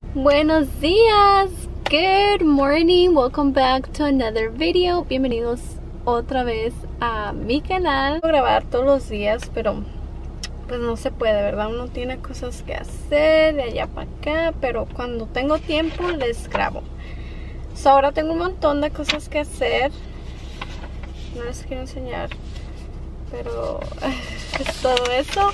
Buenos días, good morning, welcome back to another video. Bienvenidos otra vez a mi canal. Voy a grabar todos los días, pero pues no se puede, ¿verdad? Uno tiene cosas que hacer de allá para acá, pero cuando tengo tiempo les grabo. Ahora tengo un montón de cosas que hacer. No les quiero enseñar, pero es todo eso.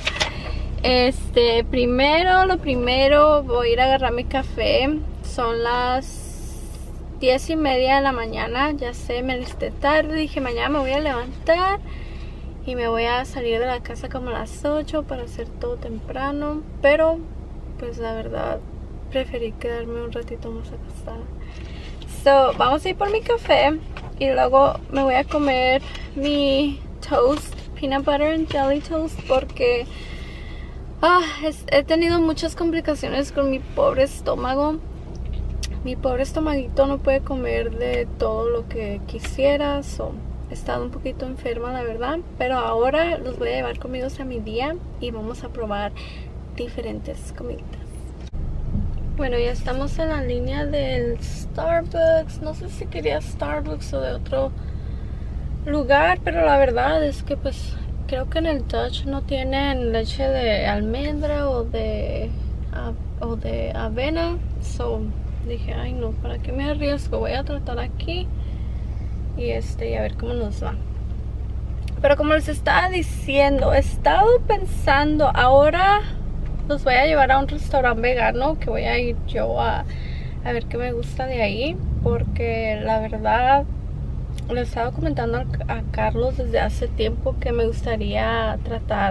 Lo primero voy a ir a agarrar mi café. Son las 10:30 de la mañana. Ya sé, me alisté tarde. Dije, mañana me voy a levantar y me voy a salir de la casa como a las 8 para hacer todo temprano. Pero, pues la verdad, preferí quedarme un ratito más acostada. Vamos a ir por mi café y luego me voy a comer mi toast, peanut butter and jelly toast, porque he tenido muchas complicaciones con mi pobre estómago. Mi pobre estomaguito no puede comer de todo lo que quisiera. He estado un poquito enferma, la verdad. Pero ahora los voy a llevar conmigo a mi día y vamos a probar diferentes comidas. Bueno, ya estamos en la línea del Starbucks. No sé si quería Starbucks o de otro lugar, pero la verdad es que pues creo que en el Dutch no tienen leche de almendra o de avena. Dije, ay no, ¿para qué me arriesgo? Voy a tratar aquí y a ver cómo nos va. Pero como les estaba diciendo, he estado pensando, ahora los voy a llevar a un restaurante vegano que voy a ir yo a ver qué me gusta de ahí, porque la verdad le estaba comentando a Carlos desde hace tiempo que me gustaría tratar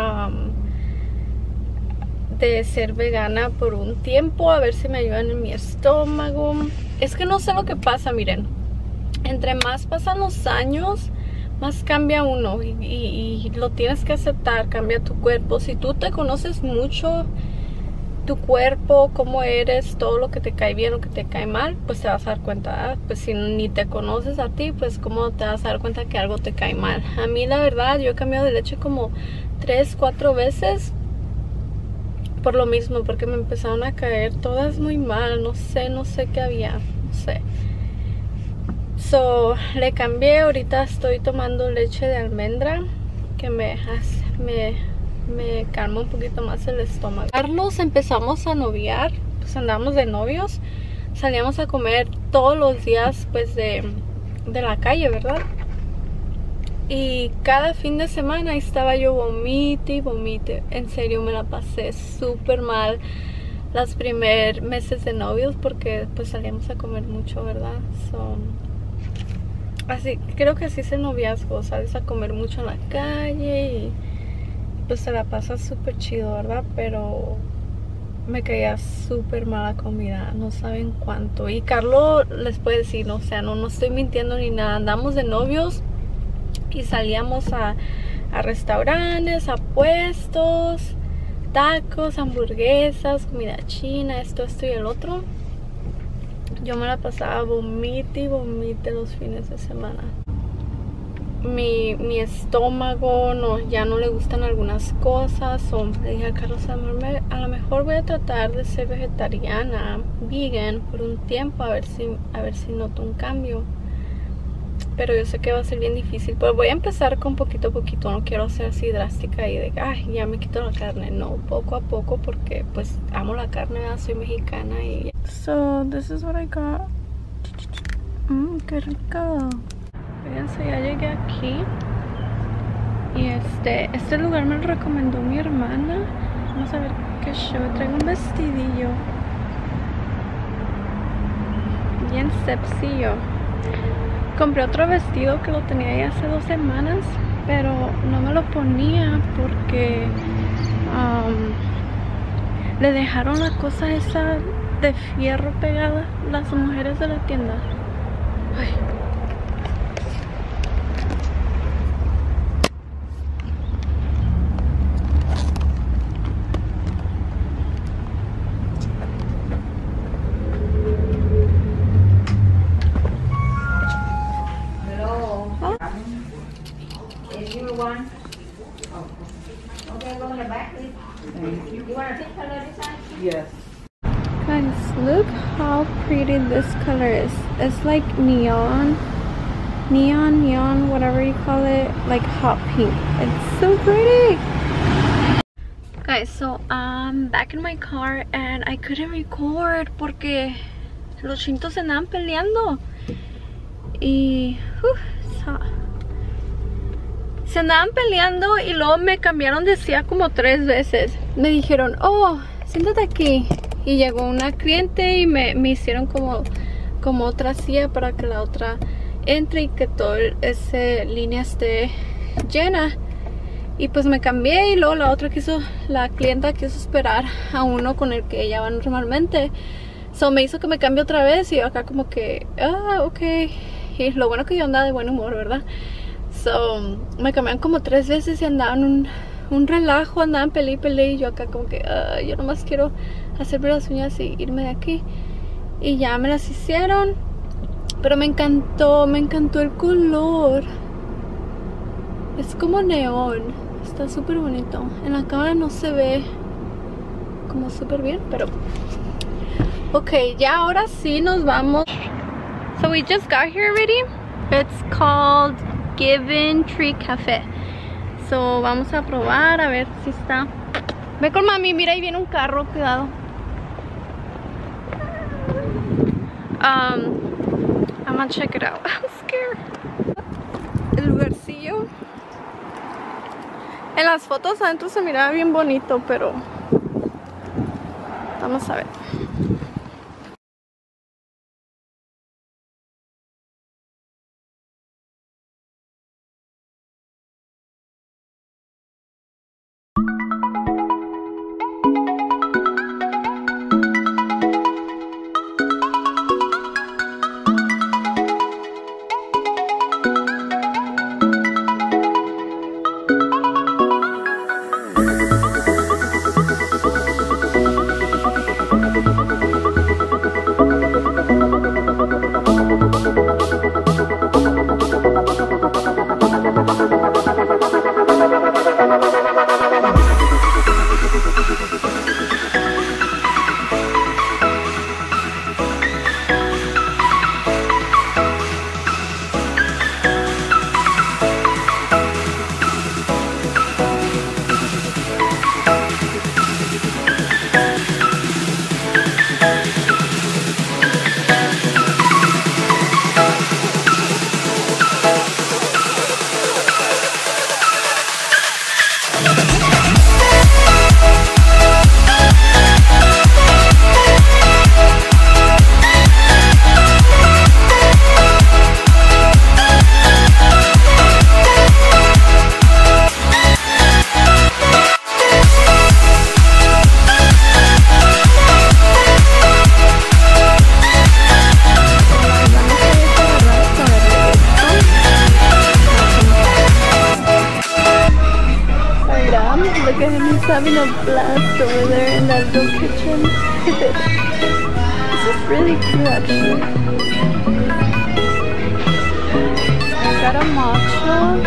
de ser vegana por un tiempo, a ver si me ayudan en mi estómago. Es que no sé lo que pasa, miren, entre más pasan los años, más cambia uno y lo tienes que aceptar, cambia tu cuerpo. Si tú te conoces mucho tu cuerpo, cómo eres, todo lo que te cae bien, lo que te cae mal, pues te vas a dar cuenta. Pues si ni te conoces a ti, pues cómo te vas a dar cuenta que algo te cae mal. A mí la verdad, yo he cambiado de leche como 3-4 veces por lo mismo, porque me empezaron a caer todas muy mal. No sé qué había, no sé. Le cambié. Ahorita estoy tomando leche de almendra, que me calma un poquito más el estómago. Carlos, empezamos a noviar, pues andamos de novios, salíamos a comer todos los días pues de la calle, ¿verdad? Y cada fin de semana estaba yo vomite y vomite. En serio, me la pasé súper mal los primeros meses de novios, porque pues salíamos a comer mucho, ¿verdad? Así, creo que así es el noviazgo, sales a comer mucho en la calle y pues se la pasa súper chido, ¿verdad? Pero me caía súper mala comida, no saben cuánto. Y Carlos les puede decir, no, o sea, no estoy mintiendo ni nada. Andamos de novios y salíamos a restaurantes, a puestos, tacos, hamburguesas, comida china, esto y el otro. Yo me la pasaba vomite y vomite los fines de semana. Mi estómago ya no le gustan algunas cosas. Le dije a Carlos, a lo mejor voy a tratar de ser vegetariana, vegan por un tiempo, a ver si noto un cambio. Pero yo sé que va a ser bien difícil. Pues voy a empezar con poquito a poquito. No quiero ser así drástica y de ay, ya me quito la carne. No, poco a poco, porque pues amo la carne, ¿verdad? Soy mexicana y this is what I got. Qué rico. Fíjense, ya llegué aquí. Y este lugar me lo recomendó mi hermana. Vamos a ver qué show. Traigo un vestidillo bien sepsillo. Compré otro vestido que lo tenía ya hace 2 semanas, pero no me lo ponía porque le dejaron la cosa esa de fierro pegada las mujeres de la tienda. Ay. Guys, look how pretty this color is. It's like neon, whatever you call it, like hot pink. It's so pretty. Guys, so I'm back in my car and I couldn't record porque los chintos se andaban peleando y se andaban peleando y luego me cambiaron de silla como 3 veces. Me dijeron, oh, siéntate aquí, y llegó una cliente y me hicieron como otra silla para que la otra entre y que toda esa línea esté llena. Y pues me cambié y luego la clienta quiso esperar a uno con el que ella va normalmente. So me hizo que me cambie otra vez y yo acá como que, ok. Y lo bueno que yo andaba de buen humor, ¿verdad? So me cambiaron como 3 veces y andaban un relajo, andaban peleé y yo acá como que, yo nomás quiero hacerme las uñas y irme de aquí. Y ya me las hicieron, pero me encantó el color. Es como neón. Está súper bonito. En la cámara no se ve como súper bien, pero ok, ya ahora sí nos vamos. So we just got here already. It's called Given Tree Cafe. So vamos a probar a ver si está. Ve con mami, mira, ahí viene un carro, cuidado. I'm gonna check it out. I'm scared. El lugarcillo. En las fotos adentro se miraba bien bonito, pero vamos a ver. Look at him, he's having a blast over there in that little kitchen. This is really cute actually. Got a matcha.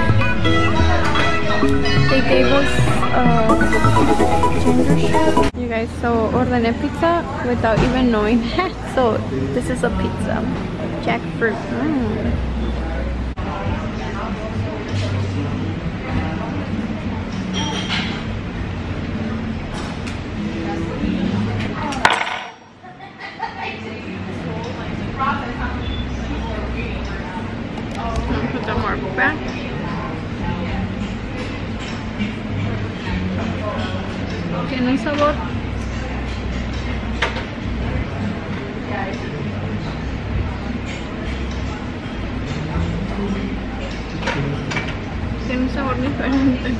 They gave us ginger shot. You guys, so ordené pizza without even knowing that. So this is a pizza. Jackfruit. Put the marble back. Tiene un sabor. Tiene un sabor diferente.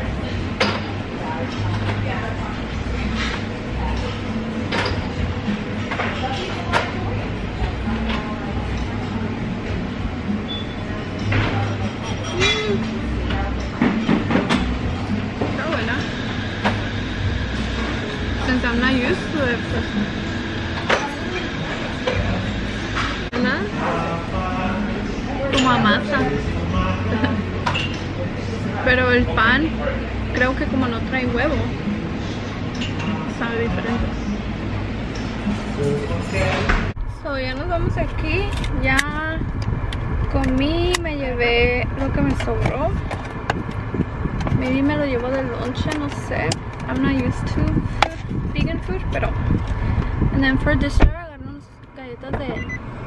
Since I'm not used to it, pues, ¿verdad? Como a masa. Pero el pan, creo que como no trae huevo, sabe diferente. So, ya nos vamos aquí. Ya comí, me llevé lo que me sobró. Maybe me lo llevo de lonche, no sé. I'm not used to vegan food, pero. And then for dessert, agarré unas galletas de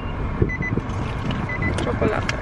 chocolate.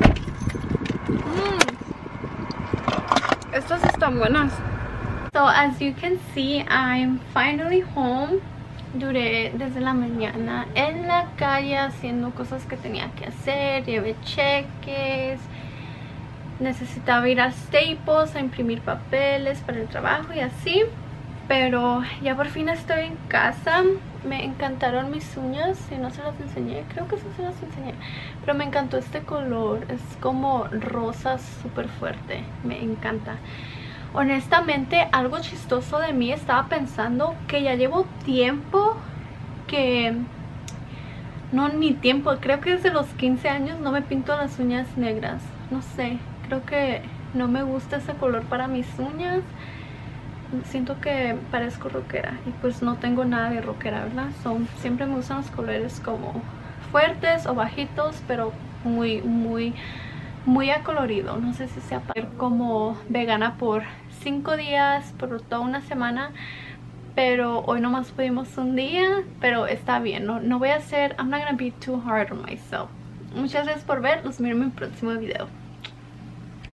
Estas están buenas. So as you can see, I'm finally home. Duré desde la mañana en la calle haciendo cosas que tenía que hacer. Llevé cheques. Necesitaba ir a Staples a imprimir papeles para el trabajo y así. Pero ya por fin estoy en casa. Me encantaron mis uñas. Si no se las enseñé, creo que sí se las enseñé. Pero me encantó este color. Es como rosa súper fuerte. Me encanta. Honestamente, algo chistoso de mí, estaba pensando que ya llevo tiempo que... No, ni tiempo. Creo que desde los 15 años no me pinto las uñas negras. No sé. Creo que no me gusta ese color para mis uñas. Siento que parezco rockera y pues no tengo nada de rockera, ¿verdad? Siempre me gustan los colores como fuertes o bajitos, pero muy acolorido. No sé si sea para ser como vegana por 5 días, por toda una semana, pero hoy nomás pudimos un día, pero está bien. No voy a hacer, I'm not gonna be too hard on myself. Muchas gracias por ver, los miro en mi próximo video.